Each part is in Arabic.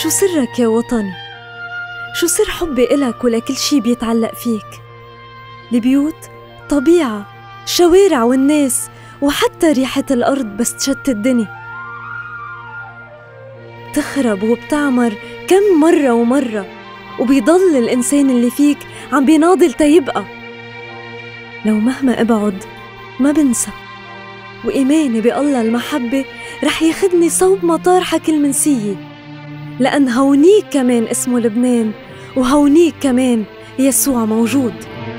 شو سرك يا وطني؟ شو سر حبي إلك ولكل شي بيتعلق فيك؟ البيوت، طبيعة، الشوارع والناس، وحتى ريحة الأرض بس تشتت الدنيا بتخرب وبتعمر كم مرة ومرة، وبيضل الإنسان اللي فيك عم بيناضل تيبقى. لو مهما أبعد ما بنسى، وإيماني بالله المحبة رح ياخدني صوب مطار حكي المنسية، لأن هونيك كمان اسمه لبنان، وهونيك كمان يسوع موجود.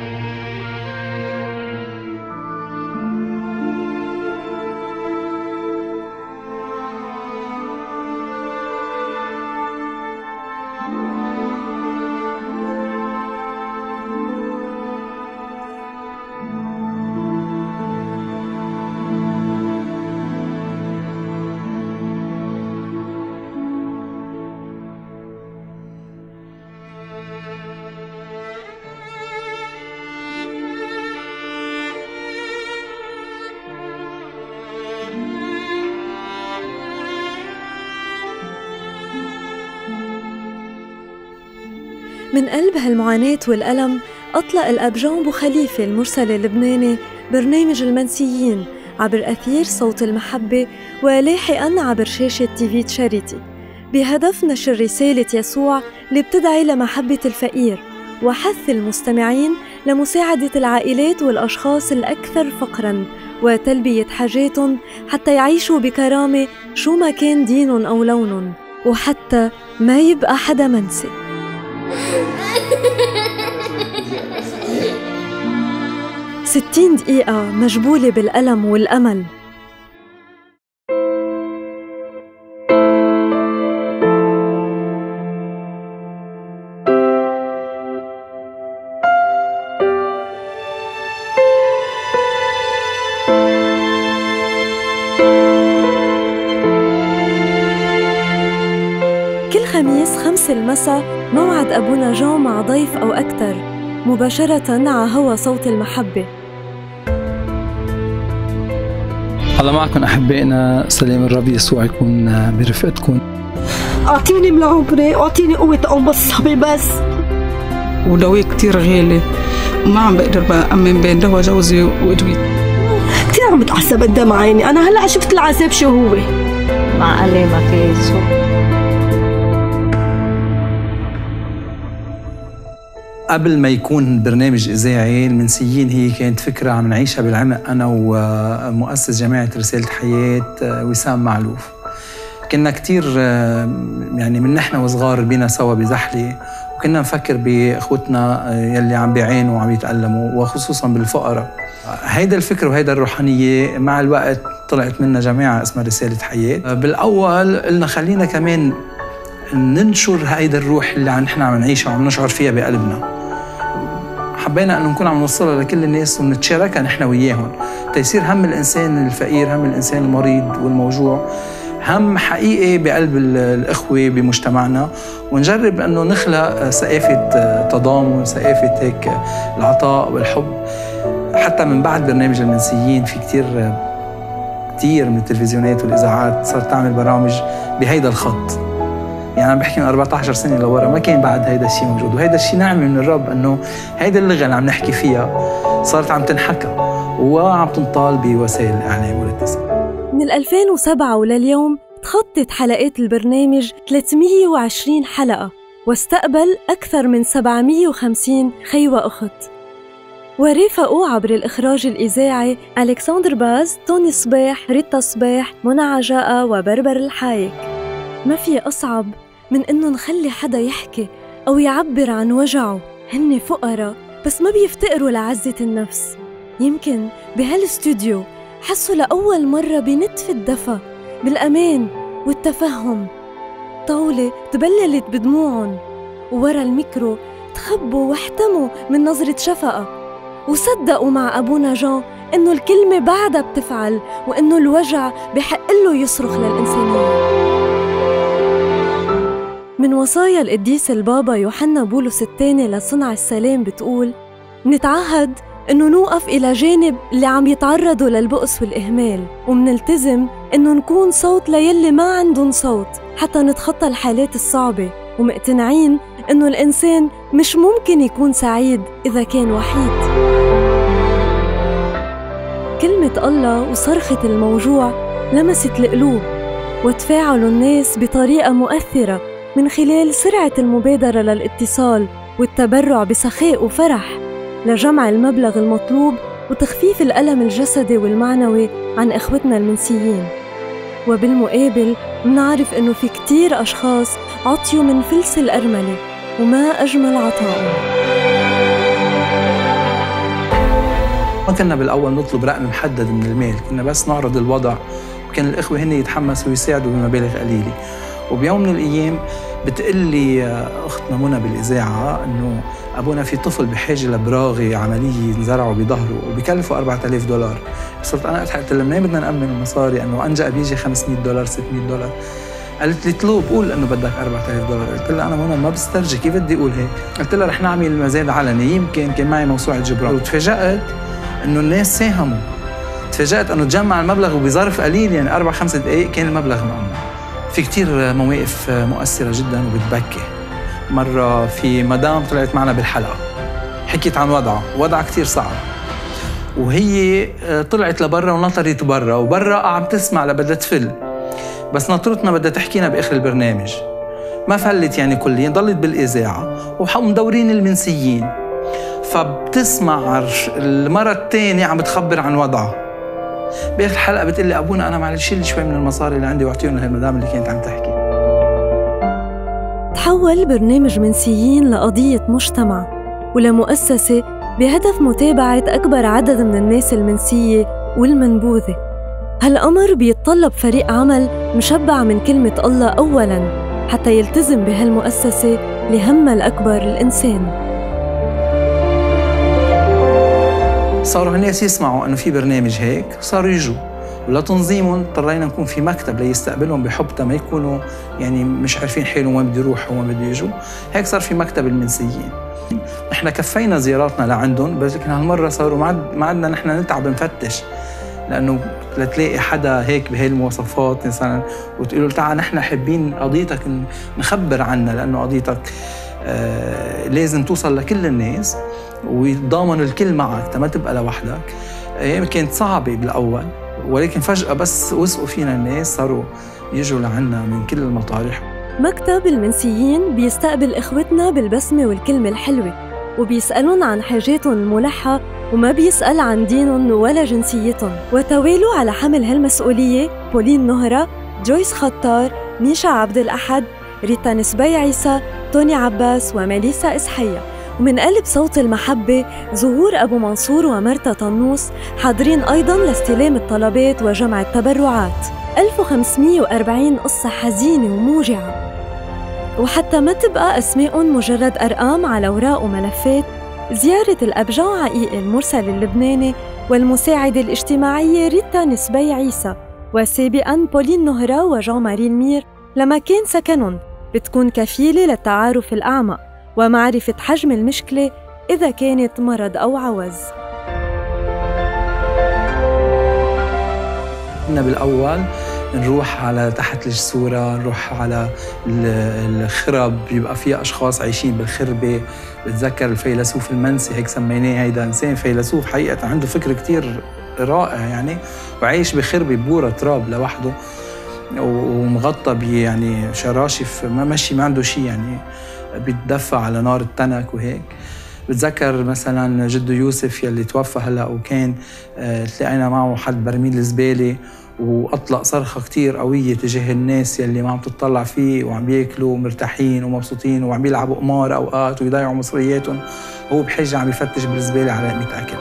من قلب هالمعاناة والألم أطلق الأب جان بو خليفة المرسل اللبناني برنامج المنسيين عبر أثير صوت المحبة، ولاحقاً عبر شاشة تيفي تشاريتي، بهدف نشر رسالة يسوع اللي بتدعي لمحبة الفقير وحث المستمعين لمساعدة العائلات والأشخاص الأكثر فقراً وتلبية حاجاتهم حتى يعيشوا بكرامة شو ما كان دينهم أو لونهم، وحتى ما يبقى حدا منسي. 60 دقيقة مجبولة بالألم والأمل. كل خميس 5 المساء موعد أبونا جان مع ضيف أو أكثر مباشرة على هوا صوت المحبة. الله معكم أحبائنا، سلام الرب يسوع يكون برفقتكم. أعطيني من عمري، أعطيني قوة أقوم بالصبي بس. ودواء كتير غالي وما عم بقدر بأمن بين دواء جوزي وأدوية. كتير عم بتعذب قدام عيني، أنا هلأ شفت العذاب شو هو. مع ألامك يا يسوع. قبل ما يكون برنامج إذاعي، المنسيين هي كانت فكرة عم نعيشها بالعمق أنا ومؤسس جماعة رسالة حياة وسام معلوف. كنا كتير يعني من نحن وصغار بينا سوا بزحلة، وكنا نفكر بأخوتنا يلي عم بيعانوا وعم يتألموا، وخصوصاً بالفقراء. هيدا الفكر وهيدا الروحانية مع الوقت طلعت منا جماعة اسمها رسالة حياة. بالأول قلنا خلينا كمان ننشر هيدا الروح اللي نحن عم نعيشها وعم نشعر فيها بقلبنا. حبينا أنه نكون عم نوصلها لكل الناس ونتشاركها نحن وياهم، تيصير هم الإنسان الفقير، هم الإنسان المريض والموجوع هم حقيقي بقلب الإخوة بمجتمعنا، ونجرب أنه نخلق ثقافة تضامن، ثقافة هيك العطاء والحب. حتى من بعد برنامج المنسيين في كتير من التلفزيونات والإذاعات صارت تعمل برامج بهيدا الخط. يعني عم بحكي من 14 سنة لورا ما كان بعد هيدا الشيء موجود، وهيدا الشيء نعمة من الرب أنه هيدا اللغة اللي عم نحكي فيها صارت عم تنحكى وعم تنطال بوسائل الإعلام والاتصال. من 2007 ولليوم تخطت حلقات البرنامج 320 حلقة، واستقبل أكثر من 750 خي وأخت، ورافقوا عبر الإخراج الإذاعي ألكسندر باز، توني صباح، ريتا صباح، منى عجاء وبربر الحايك. ما في أصعب من إنه نخلي حدا يحكي أو يعبر عن وجعه. هن فقراء بس ما بيفتقروا لعزة النفس. يمكن بهالاستوديو حسوا لأول مرة بنتف الدفى، بالأمان والتفهم. طاولة تبللت بدموعهم، وورا الميكرو تخبوا واحتموا من نظرة شفقة، وصدقوا مع أبونا جان إنه الكلمة بعدها بتفعل، وإنه الوجع بحق له يصرخ للإنسانية. من وصايا القديس البابا يوحنا بولس الثاني لصنع السلام بتقول: نتعهد إنه نوقف إلى جانب اللي عم يتعرضوا للبؤس والإهمال، ومنلتزم إنه نكون صوت ليلي ما عندن صوت، حتى نتخطى الحالات الصعبة، ومقتنعين إنه الإنسان مش ممكن يكون سعيد إذا كان وحيد. كلمة الله وصرخة الموجوع لمست القلوب، وتفاعلوا الناس بطريقة مؤثرة من خلال سرعة المبادرة للاتصال والتبرع بسخاء وفرح لجمع المبلغ المطلوب وتخفيف الألم الجسدي والمعنوي عن إخوتنا المنسيين. وبالمقابل منعرف إنه في كتير أشخاص عطيوا من فلس الأرملة، وما أجمل عطائهم. ما كنا بالأول نطلب رقم محدد من المال، كنا بس نعرض الوضع، وكان الإخوة هن يتحمسوا ويساعدوا بمبالغ قليلة. وبيوم من الأيام بتقلي أختنا منى بالإذاعة إنه أبونا في طفل بحاجة لبراغي عملية نزرعه بظهره وبكلفه $4000. صرت أنا قلت لها منين بدنا نأمن المصاري؟ إنه أنجأ بيجي $500 $600. قالت لي طلب قول إنه بدك $4000. قلت لها أنا منى ما بسترجي، كيف بدي أقول هيك؟ قلت لها رح نعمل مزاد علني، يمكن كان معي موسوعة جبران. وتفاجأت إنه الناس ساهموا، تفاجأت إنه تجمع المبلغ وبظرف قليل، يعني 4-5 دقائق كان المبلغ مأمن. في كتير مواقف مؤثرة جداً وبتبكي. مرة في مدام طلعت معنا بالحلقة، حكيت عن وضعها كتير صعب، وهي طلعت لبرا ونطرت برا، وبرا عم تسمع بدها تفل، بس نطرتنا بدها تحكينا بآخر البرنامج. ما فلت يعني كليا، ضلت بالإذاعة ومدورين المنسيين، فبتسمع المرة الثانية عم بتخبر عن وضعها. بآخر الحلقة بتقلي أبونا أنا معلش شيل شوي من المصاري اللي عندي واعطيهم لهالمدام اللي كانت عم تحكي. تحول برنامج منسيين لقضية مجتمع ولمؤسسة بهدف متابعة أكبر عدد من الناس المنسية والمنبوذة. هالأمر بيتطلب فريق عمل مشبع من كلمة الله أولاً حتى يلتزم بهالمؤسسة لهمها الأكبر الإنسان. صاروا الناس يسمعوا أنه في برنامج هيك، صاروا يجوا، ولتنظيمهم اضطرينا نكون في مكتب ليستقبلهم بحب، ما يكونوا يعني مش عارفين حالهم وين بده يروحوا وين بده يجوا. هيك صار في مكتب المنسيين. نحن كفينا زياراتنا لعندهم، بس لكن هالمرة صاروا ما عندنا نحن نتعب نفتش، لأنه لتلاقي حدا هيك بهي المواصفات مثلا وتقول له تعال نحن حابين قضيتك نخبر عنها، لأنه قضيتك لازم توصل لكل الناس ويتضامن الكل معك ما تبقى لوحدك. هي كانت صعبة بالأول، ولكن فجأة بس وثقوا فينا الناس، صاروا يجوا لعنا من كل المطارح. مكتب المنسيين بيستقبل إخوتنا بالبسمة والكلمة الحلوة، وبيسألون عن حاجاتهم الملحة، وما بيسأل عن دينهم ولا جنسيتهم. وتوالوا على حمل هالمسؤولية بولين نهرة، جويس خطار، ميشا عبد الأحد، ريتا نسبي عيسى، توني عباس، وميليسا إسحية. ومن قلب صوت المحبة ظهور أبو منصور ومرتا طنوس، حاضرين أيضاً لاستلام الطلبات وجمع التبرعات. 1540 قصة حزينة وموجعة، وحتى ما تبقى أسماء مجرد أرقام على أوراق وملفات، زيارة الأب جان عقيق المرسل اللبناني والمساعدة الاجتماعية ريتا نسبي عيسى، وسابقاً بولين نهرة وجان ماري المير لمكان سكنهم، بتكون كفيلة للتعارف الأعمق ومعرفة حجم المشكلة إذا كانت مرض أو عوز. كنا بالأول نروح على تحت الجسورة، نروح على الخرب، بيبقى فيها أشخاص عايشين بالخربة. بتذكر الفيلسوف المنسي، هيك سميناه، هيدا إنسان فيلسوف حقيقة عنده فكر كتير رائع يعني، وعايش بخربة بورة تراب لوحده ومغطى يعني شراشف، ما ماشي ما عنده شيء يعني، بيتدفى على نار التنك وهيك. بتذكر مثلا جده يوسف يلي توفى هلا، وكان تلاقينا معه حد برميل الزباله واطلق صرخه كتير قويه تجاه الناس يلي ما عم تطلع فيه وعم بياكلوا مرتاحين ومبسوطين وعم بيلعبوا قمار اوقات ويضيعوا مصرياتهم، هو بحجه عم يفتش بالزباله على لقمه اكل.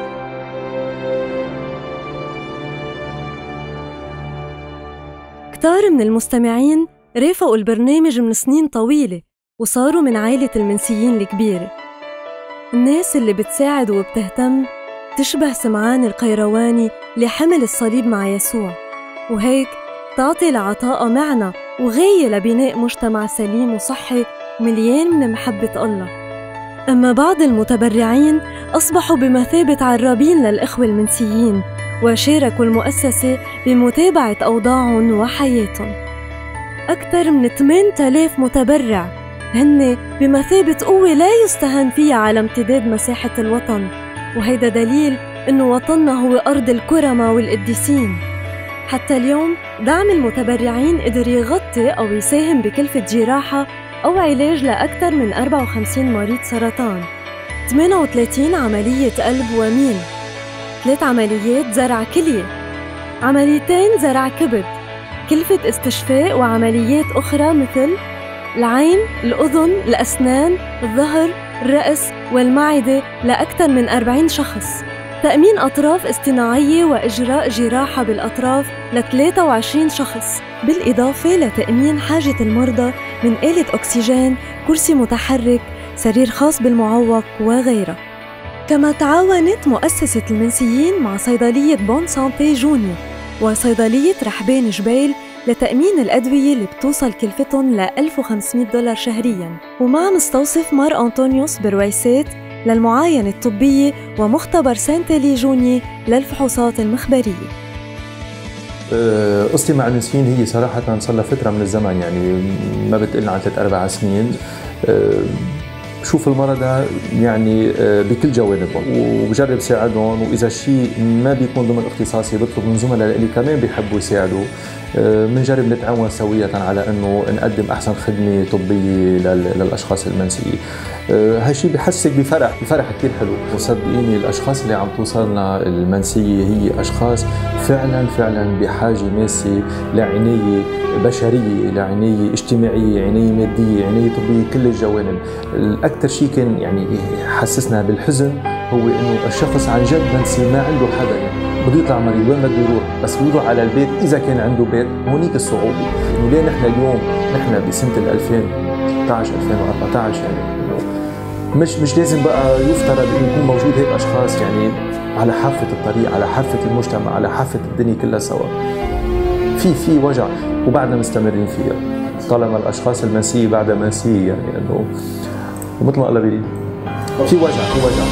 كتار من المستمعين رافقوا البرنامج من سنين طويله وصاروا من عائلة المنسيين الكبيرة. الناس اللي بتساعد وبتهتم تشبه سمعان القيرواني لحمل الصليب مع يسوع، وهيك تعطي لعطاء معنى وغاية لبناء مجتمع سليم وصحي مليان من محبة الله. أما بعض المتبرعين أصبحوا بمثابة عرابين للإخوة المنسيين، وشاركوا المؤسسة بمتابعة أوضاعهم وحياتهم. أكثر من 8000 متبرع هن بمثابة قوة لا يستهان فيها على امتداد مساحة الوطن، وهيدا دليل إنه وطننا هو أرض الكرماء والقديسين. حتى اليوم دعم المتبرعين قدر يغطي أو يساهم بكلفة جراحة أو علاج لأكثر من 54 مريض سرطان، 38 عملية قلب وميل، 3 عمليات زرع كلية، عمليتين زرع كبد، كلفة استشفاء وعمليات أخرى مثل العين، الأذن، الأسنان، الظهر، الرأس والمعدة لأكثر من 40 شخص، تأمين أطراف اصطناعية وإجراء جراحة بالأطراف ل 23 شخص، بالإضافة لتأمين حاجة المرضى من آلة أكسجين، كرسي متحرك، سرير خاص بالمعوق وغيرها. كما تعاونت مؤسسة المنسيين مع صيدلية بون سانتي جونيور وصيدلية رحبان جبيل لتأمين الأدوية اللي بتوصل كلفتهم ل $1500 شهرياً، ومع مستوصف مار أنطونيوس برويسات للمعاينة الطبية ومختبر سانتيلي جوني للفحوصات المخبرية. قصتي مع المنسيين هي صراحة صار لها فترة من الزمن، يعني ما بتقلنا عن 3-4 سنين. بشوف المرضى يعني بكل جوانبهم وبجرب ساعدهم، وإذا شيء ما بيكون ضمن اختصاصي بطلب من زملاء اللي كمان بيحبوا يساعدوا. بنجرب نتعاون سوية على أنه نقدم أحسن خدمة طبية للأشخاص المنسيين. هالشيء بحسك بفرح كتير حلو. وصدقيني الأشخاص اللي عم توصلنا المنسية هي أشخاص فعلا بحاجة ماسة لعناية بشرية، لعناية اجتماعية، عناية مادية، عناية طبية، كل الجوانب. الأكثر شيء كان يعني حسسنا بالحزن هو إنه الشخص عن جد منسي ما عنده حدا، يعني بده يطلع مريض وين بده يروح، بس بده يروح على البيت إذا كان عنده بيت. هونيك الصعوبة إنه ليه نحن اليوم نحن بسنة 2013 2014 يعني مش لازم بقى يفترض إنه يكون موجود هيك أشخاص يعني على حافة الطريق، على حافة المجتمع، على حافة الدنيا كلها سوا. في وجع وبعدنا مستمرين فيها طالما الأشخاص المنسية بعدها منسية، يعني إنه ومثل ما الله بيريد في وجع.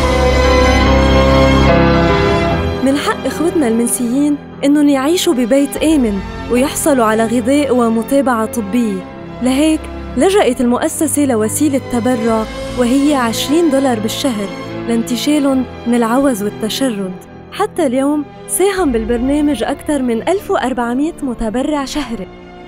من حق إخوتنا المنسيين إنهم يعيشوا ببيت آمن ويحصلوا على غذاء ومتابعة طبية، لهيك لجأت المؤسسة لوسيلة تبرع وهي $20 بالشهر لانتشالهم من العوز والتشرد. حتى اليوم ساهم بالبرنامج أكثر من 1400 متبرع شهري،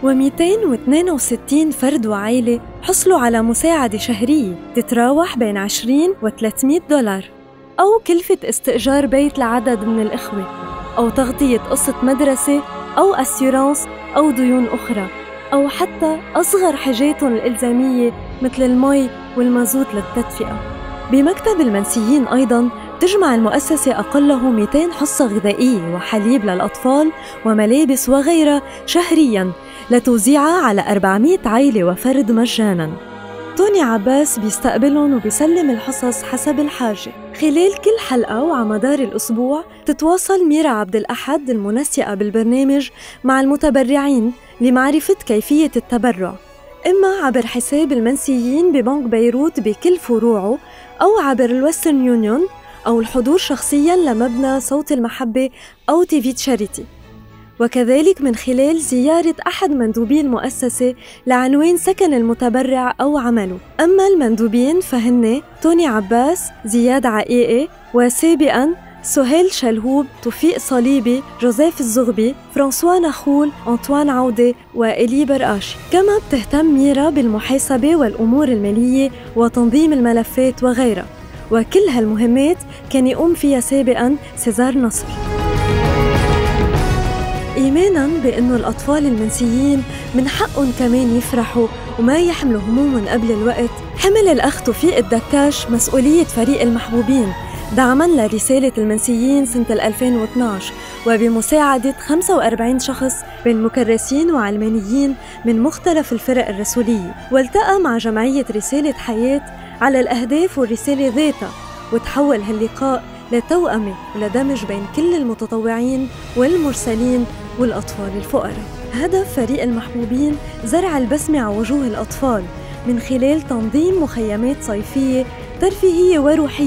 و262 فرد وعائلة حصلوا على مساعدة شهرية تتراوح بين 20 و $300، أو كلفة استئجار بيت لعدد من الإخوة، أو تغطية قسط مدرسة، أو أسيورانس، أو ديون أخرى، أو حتى أصغر حاجاتهم الإلزامية مثل المي والمازوت للتدفئة. بمكتب المنسيين أيضاً تجمع المؤسسة أقله 200 حصة غذائية وحليب للأطفال وملابس وغيرها شهرياً لتوزيعها على 400 عائلة وفرد مجاناً. توني عباس بيستقبلهم وبيسلم الحصص حسب الحاجة. خلال كل حلقة وعلى مدار الأسبوع تتواصل ميرا عبد الأحد المنسقة بالبرنامج مع المتبرعين لمعرفة كيفية التبرع، إما عبر حساب المنسيين ببنك بيروت بكل فروعه، أو عبر الويسترن يونيون، أو الحضور شخصياً لمبنى صوت المحبة أو تيفي تشاريتي، وكذلك من خلال زيارة أحد مندوبي المؤسسة لعنوان سكن المتبرع أو عمله. أما المندوبين فهن توني عباس، زياد عقيقي، وسابقاً سهيل شلهوب، توفيق صليبي، جوزيف الزغبي، فرانسوا نخول، أنطوان عودة، وإلي برقاشي. كما بتهتم ميرا بالمحاسبة والأمور المالية وتنظيم الملفات وغيرها، وكل هالمهمات كان يقوم فيها سابقاً سيزار نصر. إيماناً بأنه الأطفال المنسيين من حقهم كمان يفرحوا وما يحملوا هموم قبل الوقت، حمل الأخ توفيق الدكاش مسؤولية فريق المحبوبين دعماً لرسالة المنسيين سنة 2012، وبمساعدة 45 شخص بين مكرسين وعلمانيين من مختلف الفرق الرسولية. والتقى مع جمعية رسالة حياة على الأهداف والرسالة ذاتها، وتحول هاللقاء لتوأمة ولدمج بين كل المتطوعين والمرسلين والأطفال الفقراء. هدف فريق المحبوبين زرع البسمة على وجوه الأطفال من خلال تنظيم مخيمات صيفية ترفيهية وروحية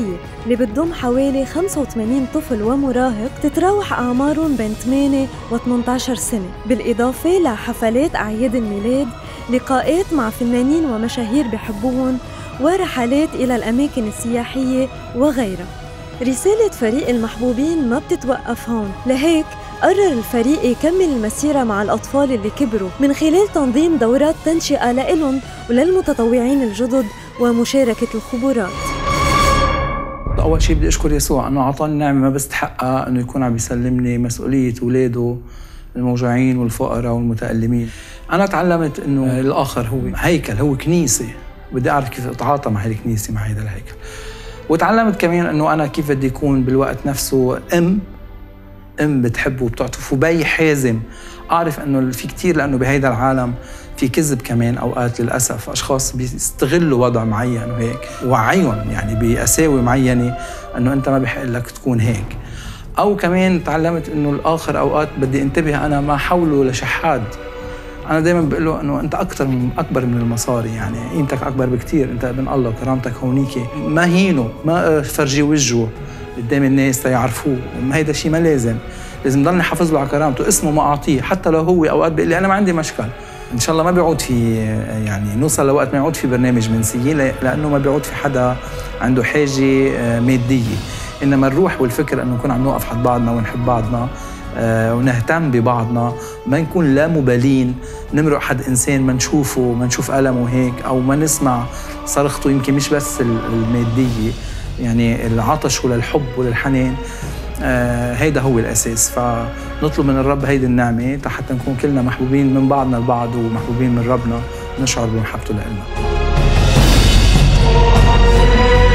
اللي بتضم حوالي 85 طفل ومراهق تتراوح أعمارهم بين 8 و 18 سنة، بالإضافة لحفلات أعياد الميلاد، لقاءات مع فنانين ومشاهير بحبوهم، ورحلات إلى الأماكن السياحية وغيرها. رسالة فريق المحبوبين ما بتتوقف هون، لهيك قرر الفريق يكمل المسيرة مع الأطفال اللي كبروا من خلال تنظيم دورات تنشئة لإلهم وللمتطوعين الجدد ومشاركة الخبرات. أول شيء بدي أشكر يسوع أنه أعطاني نعمة ما بستحقها، أنه يكون عم بيسلمني مسؤولية أولاده الموجوعين والفقراء والمتألمين. أنا تعلمت أنه الآخر هو هيكل، هو كنيسة، بدي أعرف كيف أتعاطى مع الكنيسة، مع هذا الهيكل. وتعلمت كمان أنه أنا كيف بدي يكون بالوقت نفسه أم بتحب وبتعطف، وبي حازم. أعرف أنه في كتير، لأنه بهيدا العالم في كذب كمان أوقات للأسف، أشخاص بيستغلوا وضع معين وهيك، وعيهم يعني بقساوة معينة أنه أنت ما بيحق لك تكون هيك. أو كمان تعلمت أنه الآخر أوقات بدي انتبه أنا ما حوله لشحاد. أنا دايما بقول له أنه أنت أكبر من المصاري، يعني قيمتك أكبر بكتير، أنت ابن الله وكرامتك هونيكي. ما هينه، ما فرجي وجهه قدام الناس تيعرفوه، هيدا شيء ما لازم ضلني حافظ له على كرامته، اسمه ما أعطيه، حتى لو هو أوقات بيقول لي أنا ما عندي مشكل. إن شاء الله ما بيعود في، يعني نوصل لوقت ما يعود في برنامج منسيين، لأنه ما بيعود في حدا عنده حاجة مادية، إنما الروح والفكر أنه نكون عم نوقف حد بعضنا ونحب بعضنا ونهتم ببعضنا، ما نكون لا مبالين نمرق حد إنسان ما نشوفه، ما نشوف ألمه هيك، أو ما نسمع صرخته، يمكن مش بس المادية، يعني العطش وللحب وللحنان. هيدا هو الأساس. فنطلب من الرب هيدي النعمة حتى نكون كلنا محبوبين من بعضنا البعض ومحبوبين من ربنا، نشعر بمحبته لنا.